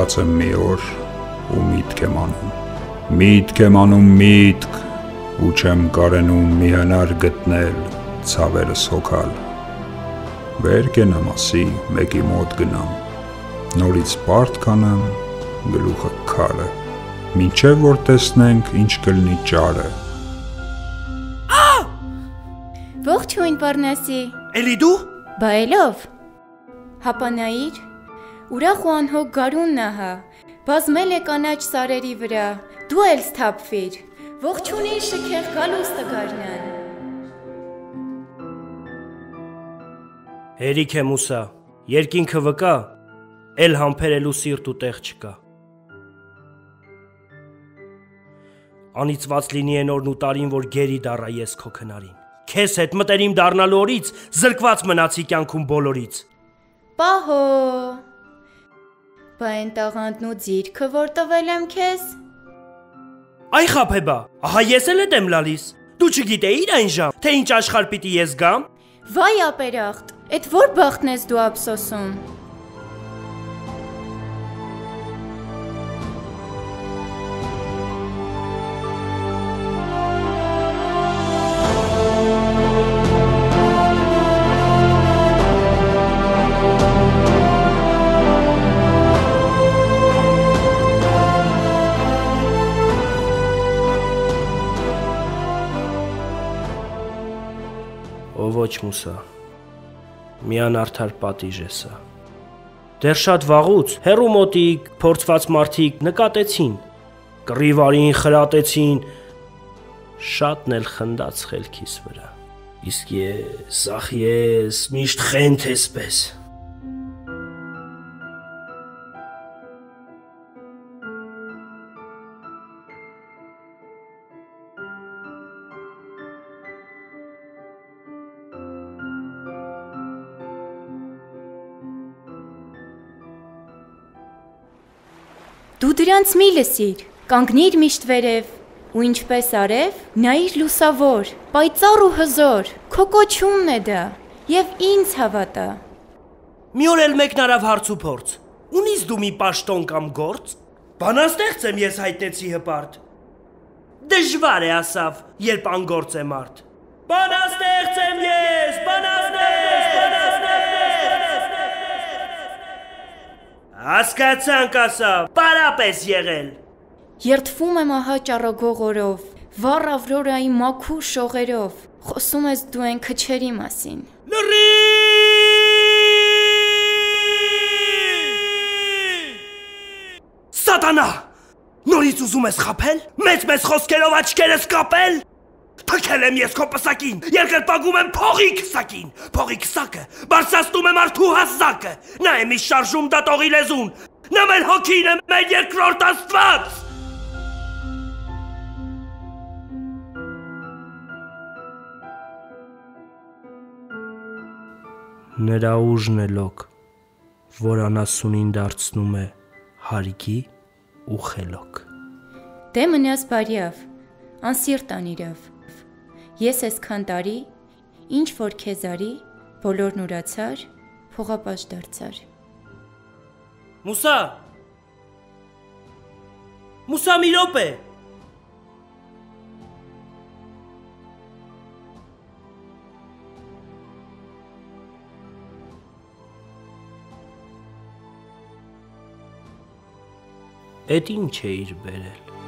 Կանգնած եմ մի օր ու միտք եմ անում, միտք եմ անում միտք, ու չեմ կարենում մի հնար գտնել, ցավերս հոգալ, վեր կենամ ասի, մեկի մոտ գնամ, նորից պարտ կանեմ, գլուխը քարը, մինչև որ տեսնենք ինչ կլինի ճարը։ Ողջույն Պարնասի։ Էլի դու։ Բա էլով։ Հապանայիր, ուրախ ու անհոգ գարունն ահա, բազմել է կանաչ սարերի վրա, դու էլ սթափվիր, ողջունի շքեղ գալուստը գարնան։ Հերիք է մուսա, երկինքը վկա, էլ համբերելու սիրտ ու տեղ չկա։ Անիծված լինի են օրն ու տարին, որ գերի դառա ես քո քնարին։ Քեզ հետ մտերիմ դառնալու օրից զրկված մնացի կյանքում բոլորից։ Պահո։ Բա այն տաղանդն ու ձիրքը որ տվել եմ քեզ։ Այ խաբեբա, ահա ես էլ եմ լալիս։ Դու չգիտեիր այն ժամ, թե ինչ աշխարհ պիտի ես գամ։ Վայ ապերախտ, էդ որ բախտն ես դու ափսոսում։ Ոչ մուսա, միան արդար պատիժ է սա, դեռ շատ վաղուց, հեռու մոտիկ, փորձված մարդիկ նկատեցին, կռիվարին խրատեցին, շատն էլ խնդաց խելքիս վրա, իսկ ես, ախ ես, միշտ խենթ էսպես։ Դու դրանց մի լսիր, կանգնիր միշտ վերև, ու ինչպես արև, նայիր լուսավոր, պայծառ ու հզոր, քո կոչումն է դա, և ինձ հավատա։ Մի օր էլ մեկն արավ հարց ու փորձ, ունիս դու մի պաշտոն կամ գործ, բանաստեղծ եմ ես հայտնեցի հպարտ, դժվար է ասավ, երբ անգործ է մարդ, բանաստեղծ եմ ես, Հասկացանք ասավ, պարապես եղել։ Երդվում եմ ահա ճառագողորով, վառ ավրորայի մաքուր շողերով, խոսում ես դու են քչերի մասին։ Լռի! Սատանա! Նորից ուզում ես խաբել, մեծ խոսքերով աչքերս կապել։ Թքել եմ ես քո պսակին, երկրպագում եմ փողի քսակին, փողի քսակը, բարձրացնում եմ արթու հասակը, նա է մի շարժում դատողի լեզուն, նա մեր հոգին է մեր երկրորդ աստված։ Նրա ուժն է լոկ, որ անասունին դարձնում է հարգի ու խելոք։ Դե մնաս բարյավ, անսիրտ անիրավ, ես այսքան տարի, ինչ որ քեզ արի, բոլորն ուրացար, փողապաշտ դարձար։ Մուսա, մուսա մի րոպե։ Էդ ինչ է իր բերել։